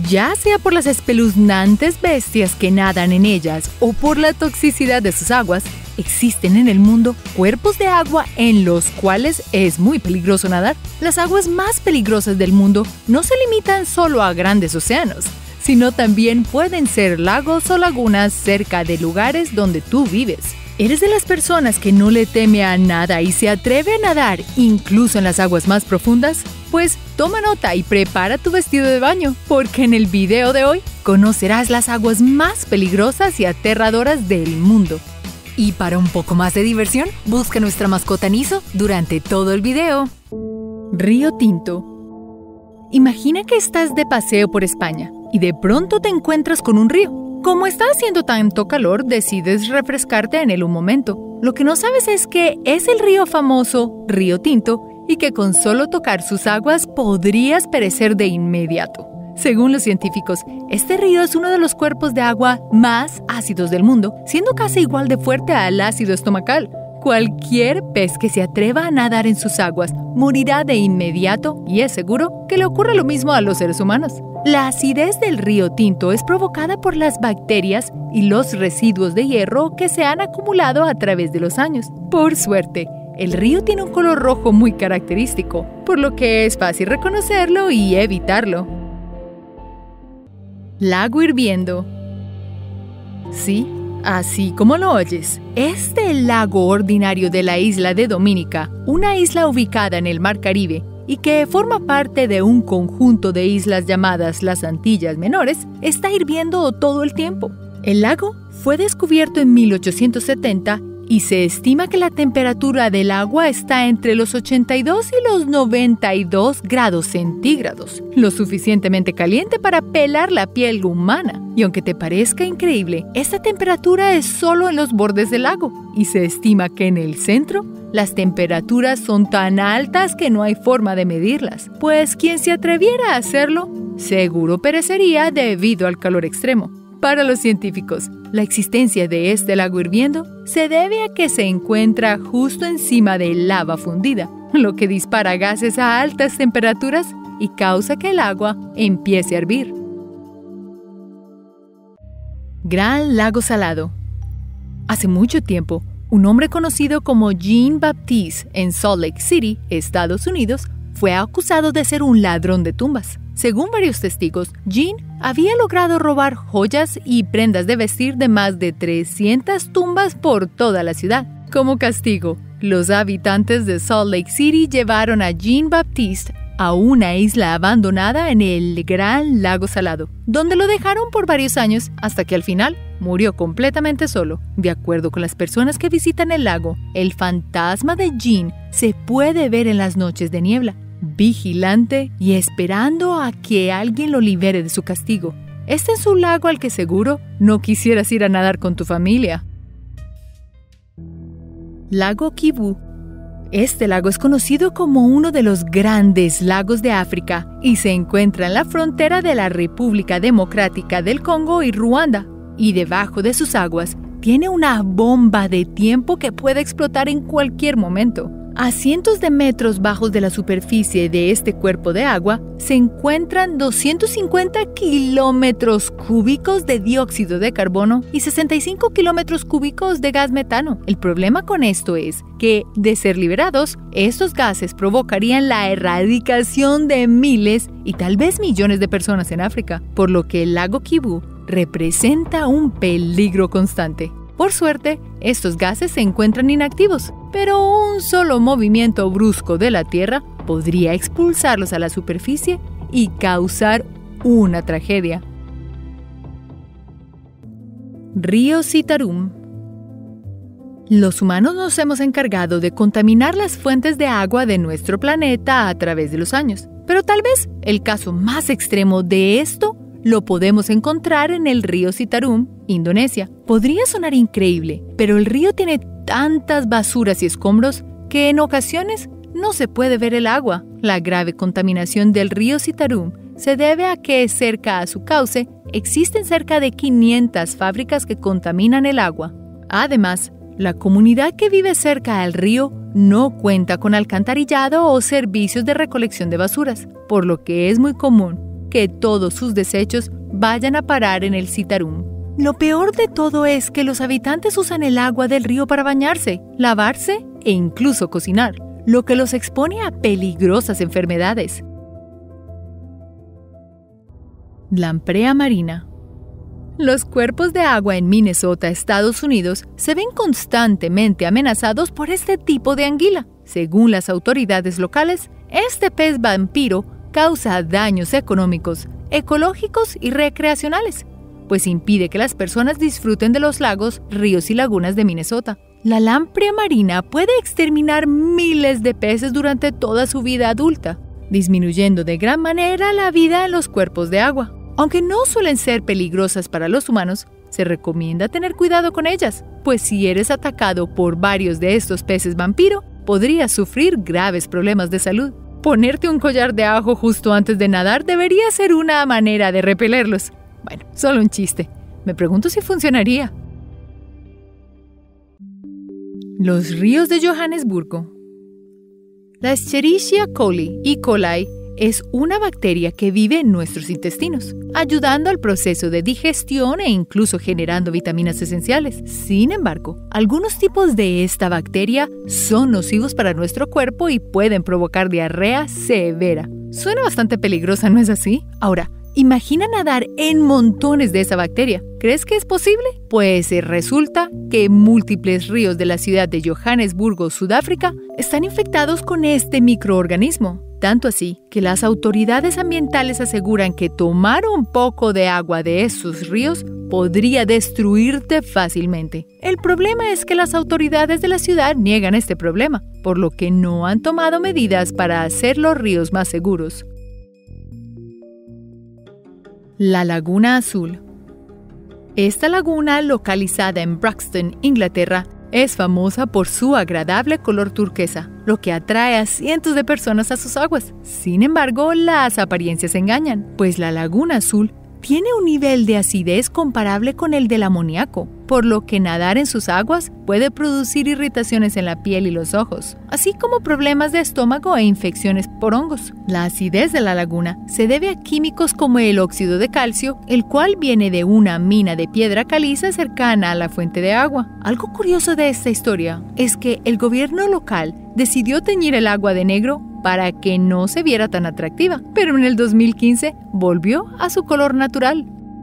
Ya sea por las espeluznantes bestias que nadan en ellas o por la toxicidad de sus aguas, existen en el mundo cuerpos de agua en los cuales es muy peligroso nadar. Las aguas más peligrosas del mundo no se limitan solo a grandes océanos, sino también pueden ser lagos o lagunas cerca de lugares donde tú vives. ¿Eres de las personas que no le teme a nada y se atreve a nadar incluso en las aguas más profundas? Pues toma nota y prepara tu vestido de baño, porque en el video de hoy conocerás las aguas más peligrosas y aterradoras del mundo. Y para un poco más de diversión, busca nuestra mascota Niso durante todo el video. Río Tinto. Imagina que estás de paseo por España y de pronto te encuentras con un río. Como está haciendo tanto calor, decides refrescarte en él un momento. Lo que no sabes es que es el río famoso Río Tinto y que con solo tocar sus aguas podrías perecer de inmediato. Según los científicos, este río es uno de los cuerpos de agua más ácidos del mundo, siendo casi igual de fuerte al ácido estomacal. Cualquier pez que se atreva a nadar en sus aguas morirá de inmediato y es seguro que le ocurre lo mismo a los seres humanos. La acidez del río Tinto es provocada por las bacterias y los residuos de hierro que se han acumulado a través de los años. Por suerte, el río tiene un color rojo muy característico, por lo que es fácil reconocerlo y evitarlo. Lago hirviendo. Sí, así como lo oyes, es el lago ordinario de la isla de Dominica, una isla ubicada en el Mar Caribe y que forma parte de un conjunto de islas llamadas las Antillas Menores, está hirviendo todo el tiempo. El lago fue descubierto en 1870 y se estima que la temperatura del agua está entre los 82 y los 92 grados centígrados, lo suficientemente caliente para pelar la piel humana. Y aunque te parezca increíble, esta temperatura es solo en los bordes del lago, y se estima que en el centro las temperaturas son tan altas que no hay forma de medirlas, pues quien se atreviera a hacerlo, seguro perecería debido al calor extremo. Para los científicos, la existencia de este lago hirviendo se debe a que se encuentra justo encima de lava fundida, lo que dispara gases a altas temperaturas y causa que el agua empiece a hervir. Gran Lago Salado. Hace mucho tiempo, un hombre conocido como Jean-Baptiste en Salt Lake City, Estados Unidos, fue acusado de ser un ladrón de tumbas. Según varios testigos, Jean había logrado robar joyas y prendas de vestir de más de 300 tumbas por toda la ciudad. Como castigo, los habitantes de Salt Lake City llevaron a Jean-Baptiste a una isla abandonada en el Gran Lago Salado, donde lo dejaron por varios años hasta que al final murió completamente solo. De acuerdo con las personas que visitan el lago, el fantasma de Jean se puede ver en las noches de niebla, vigilante y esperando a que alguien lo libere de su castigo. Este es un lago al que seguro no quisieras ir a nadar con tu familia. Lago Kivu. Este lago es conocido como uno de los grandes lagos de África y se encuentra en la frontera de la República Democrática del Congo y Ruanda. Y debajo de sus aguas tiene una bomba de tiempo que puede explotar en cualquier momento. A cientos de metros bajos de la superficie de este cuerpo de agua se encuentran 250 kilómetros cúbicos de dióxido de carbono y 65 kilómetros cúbicos de gas metano. El problema con esto es que, de ser liberados, estos gases provocarían la erradicación de miles y tal vez millones de personas en África, por lo que el lago Kivu representa un peligro constante. Por suerte, estos gases se encuentran inactivos, pero un solo movimiento brusco de la Tierra podría expulsarlos a la superficie y causar una tragedia. Río Citarum. Los humanos nos hemos encargado de contaminar las fuentes de agua de nuestro planeta a través de los años, pero tal vez el caso más extremo de esto lo podemos encontrar en el río Citarum, Indonesia. Podría sonar increíble, pero el río tiene tantas basuras y escombros que en ocasiones no se puede ver el agua. La grave contaminación del río Citarum se debe a que cerca a su cauce existen cerca de 500 fábricas que contaminan el agua. Además, la comunidad que vive cerca al río no cuenta con alcantarillado o servicios de recolección de basuras, por lo que es muy común que todos sus desechos vayan a parar en el Citarum. Lo peor de todo es que los habitantes usan el agua del río para bañarse, lavarse e incluso cocinar, lo que los expone a peligrosas enfermedades. Lamprea marina. Los cuerpos de agua en Minnesota, Estados Unidos, se ven constantemente amenazados por este tipo de anguila. Según las autoridades locales, este pez vampiro causa daños económicos, ecológicos y recreacionales, pues impide que las personas disfruten de los lagos, ríos y lagunas de Minnesota. La lamprea marina puede exterminar miles de peces durante toda su vida adulta, disminuyendo de gran manera la vida en los cuerpos de agua. Aunque no suelen ser peligrosas para los humanos, se recomienda tener cuidado con ellas, pues si eres atacado por varios de estos peces vampiro, podrías sufrir graves problemas de salud. Ponerte un collar de ajo justo antes de nadar debería ser una manera de repelerlos. Bueno, solo un chiste. Me pregunto si funcionaría. Los ríos de Johannesburgo. La Escherichia coli, E. coli, es una bacteria que vive en nuestros intestinos, ayudando al proceso de digestión e incluso generando vitaminas esenciales. Sin embargo, algunos tipos de esta bacteria son nocivos para nuestro cuerpo y pueden provocar diarrea severa. Suena bastante peligrosa, ¿no es así? Ahora, imagina nadar en montones de esa bacteria. ¿Crees que es posible? Pues resulta que múltiples ríos de la ciudad de Johannesburgo, Sudáfrica, están infectados con este microorganismo. Tanto así que las autoridades ambientales aseguran que tomar un poco de agua de esos ríos podría destruirte fácilmente. El problema es que las autoridades de la ciudad niegan este problema, por lo que no han tomado medidas para hacer los ríos más seguros. La Laguna Azul. Esta laguna, localizada en Braxton, Inglaterra, es famosa por su agradable color turquesa, lo que atrae a cientos de personas a sus aguas. Sin embargo, las apariencias engañan, pues la Laguna Azul tiene un nivel de acidez comparable con el del amoníaco, por lo que nadar en sus aguas puede producir irritaciones en la piel y los ojos, así como problemas de estómago e infecciones por hongos. La acidez de la laguna se debe a químicos como el óxido de calcio, el cual viene de una mina de piedra caliza cercana a la fuente de agua. Algo curioso de esta historia es que el gobierno local decidió teñir el agua de negro para que no se viera tan atractiva, pero en el 2015 volvió a su color natural.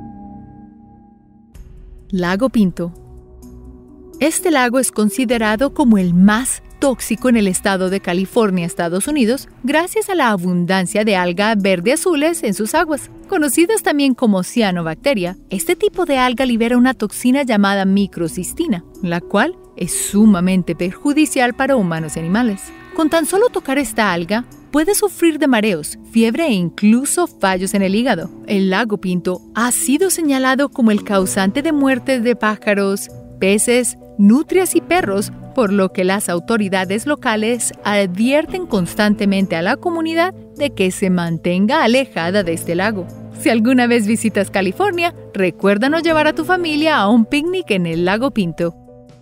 Lago Pinto. Este lago es considerado como el más tóxico en el estado de California, Estados Unidos, gracias a la abundancia de algas verde-azules en sus aguas. Conocidas también como cianobacteria, este tipo de alga libera una toxina llamada microcistina, la cual es sumamente perjudicial para humanos y animales. Con tan solo tocar esta alga, puede sufrir de mareos, fiebre e incluso fallos en el hígado. El lago Pinto ha sido señalado como el causante de muertes de pájaros, peces, nutrias y perros, por lo que las autoridades locales advierten constantemente a la comunidad de que se mantenga alejada de este lago. Si alguna vez visitas California, recuerda no llevar a tu familia a un picnic en el lago Pinto.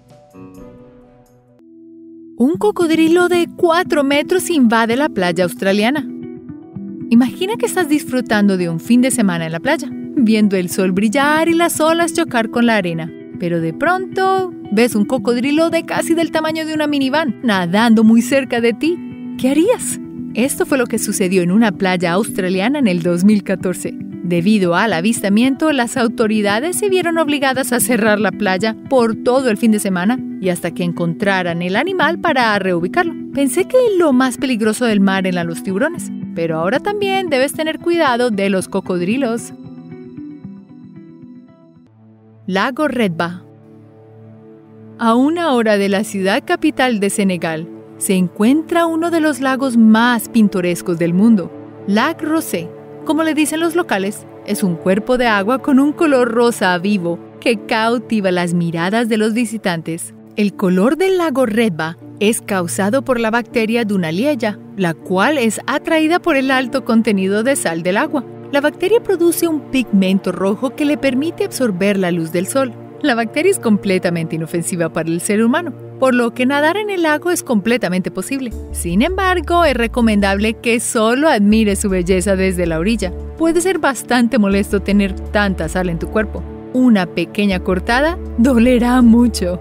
Un cocodrilo de 4 metros invade la playa australiana. Imagina que estás disfrutando de un fin de semana en la playa, viendo el sol brillar y las olas chocar con la arena. Pero de pronto ves un cocodrilo de casi del tamaño de una minivan nadando muy cerca de ti. ¿Qué harías? Esto fue lo que sucedió en una playa australiana en el 2014. Debido al avistamiento, las autoridades se vieron obligadas a cerrar la playa por todo el fin de semana y hasta que encontraran el animal para reubicarlo. Pensé que lo más peligroso del mar eran los tiburones, pero ahora también debes tener cuidado de los cocodrilos. Lago Redba. A 1 hora de la ciudad capital de Senegal, se encuentra uno de los lagos más pintorescos del mundo, Lac Rosé. Como le dicen los locales, es un cuerpo de agua con un color rosa vivo que cautiva las miradas de los visitantes. El color del lago Redba es causado por la bacteria Dunaliella, la cual es atraída por el alto contenido de sal del agua. La bacteria produce un pigmento rojo que le permite absorber la luz del sol. La bacteria es completamente inofensiva para el ser humano, por lo que nadar en el lago es completamente posible. Sin embargo, es recomendable que solo admires su belleza desde la orilla. Puede ser bastante molesto tener tanta sal en tu cuerpo. Una pequeña cortada dolerá mucho.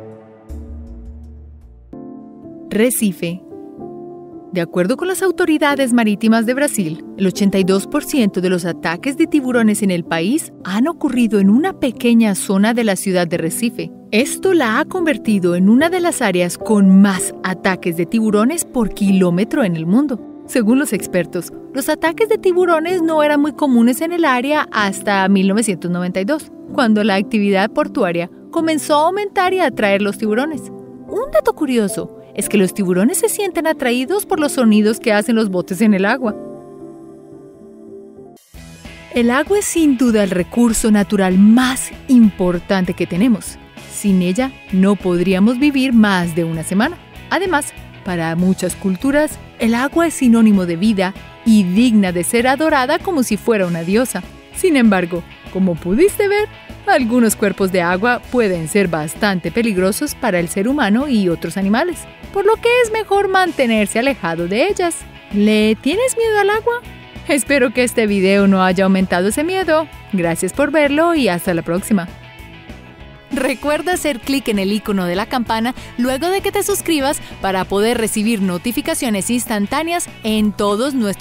Recife. De acuerdo con las autoridades marítimas de Brasil, el 82% de los ataques de tiburones en el país han ocurrido en una pequeña zona de la ciudad de Recife. Esto la ha convertido en una de las áreas con más ataques de tiburones por kilómetro en el mundo. Según los expertos, los ataques de tiburones no eran muy comunes en el área hasta 1992, cuando la actividad portuaria comenzó a aumentar y a atraer los tiburones. Un dato curioso es que los tiburones se sienten atraídos por los sonidos que hacen los botes en el agua. El agua es sin duda el recurso natural más importante que tenemos. Sin ella no podríamos vivir más de una semana. Además, para muchas culturas, el agua es sinónimo de vida y digna de ser adorada como si fuera una diosa. Sin embargo, como pudiste ver, algunos cuerpos de agua pueden ser bastante peligrosos para el ser humano y otros animales, por lo que es mejor mantenerse alejado de ellas. ¿Le tienes miedo al agua? Espero que este video no haya aumentado ese miedo. Gracias por verlo y hasta la próxima. Recuerda hacer clic en el icono de la campana luego de que te suscribas para poder recibir notificaciones instantáneas en todos nuestros